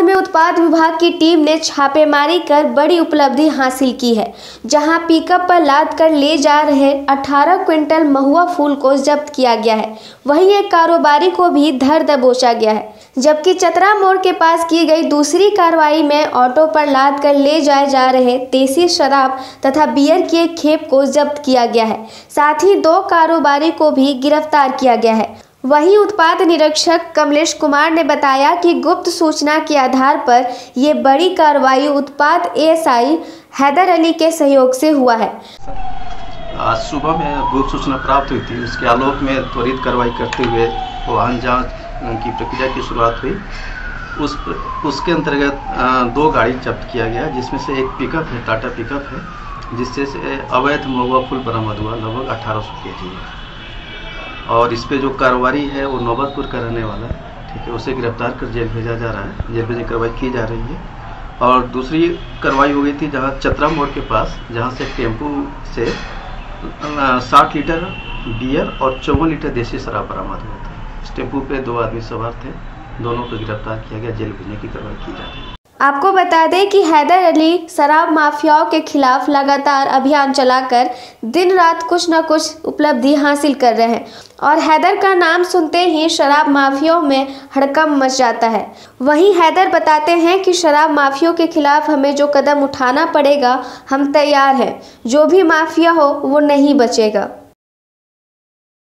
में उत्पाद विभाग की टीम ने छापेमारी कर बड़ी उपलब्धि हासिल की है, जहां पिकअप पर लाद कर ले जा रहे 18 क्विंटल महुआ फूल को जब्त किया गया है। वहीं एक कारोबारी को भी धर दबोचा गया है, जबकि चतरा मोड़ के पास की गई दूसरी कार्रवाई में ऑटो पर लाद कर ले जाए जा रहे देसी शराब तथा बियर की एक खेप को जब्त किया गया है। साथ ही 2 कारोबारी को भी गिरफ्तार किया गया है। वहीं उत्पाद निरीक्षक कमलेश कुमार ने बताया कि गुप्त सूचना के आधार पर ये बड़ी कार्रवाई उत्पाद एएसआई हैदर अली के सहयोग से हुआ है। आज सुबह में गुप्त सूचना प्राप्त हुई थी, उसके आलोक में त्वरित कार्रवाई करते हुए वाहन जांच की प्रक्रिया की शुरुआत हुई। उसके अंतर्गत 2 गाड़ी जब्त किया गया, जिसमें से एक पिकअप है, टाटा पिकअप है, जिससे अवैध महुआ फूल बरामद हुआ, लगभग 1800 kg है। और इस पे जो कारोबारी है वो नौबतपुर का रहने वाला है, ठीक है, उसे गिरफ्तार कर जेल भेजा जा रहा है, जेल भेजने की कार्रवाई की जा रही है। और दूसरी कार्रवाई हो गई थी जहां चतरा मोड़ के पास, जहां से टेम्पू से 60 लीटर बियर और 54 लीटर देसी शराब बरामद हुआ था। इस टेम्पू पे 2 आदमी सवार थे, दोनों को गिरफ्तार किया गया, जेल भेजने की कार्रवाई की जा रही है। आपको बता दें कि हैदर अली शराब माफियाओं के खिलाफ लगातार अभियान चलाकर दिन रात कुछ न कुछ उपलब्धि हासिल कर रहे हैं और हैदर का नाम सुनते ही शराब माफियाओं में हड़कंप मच जाता है। वहीं हैदर बताते हैं कि शराब माफियाओं के खिलाफ हमें जो कदम उठाना पड़ेगा, हम तैयार हैं। जो भी माफिया हो वो नहीं बचेगा।